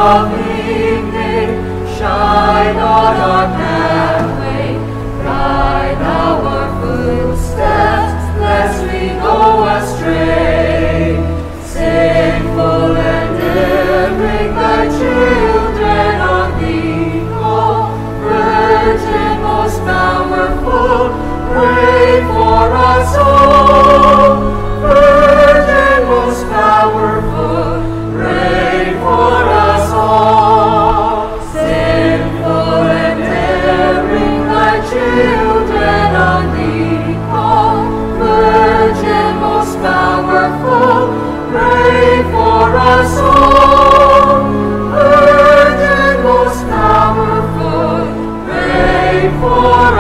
of evening, shine on our pathway, guide our footsteps, lest we go astray. Sinful and erring, thy children on thee call. Virgin most powerful, pray for us all. Virgin most powerful, pray for us all. Sinful and erring, thy children on thee call. Virgin most powerful, pray for us all. Virgin most powerful, pray for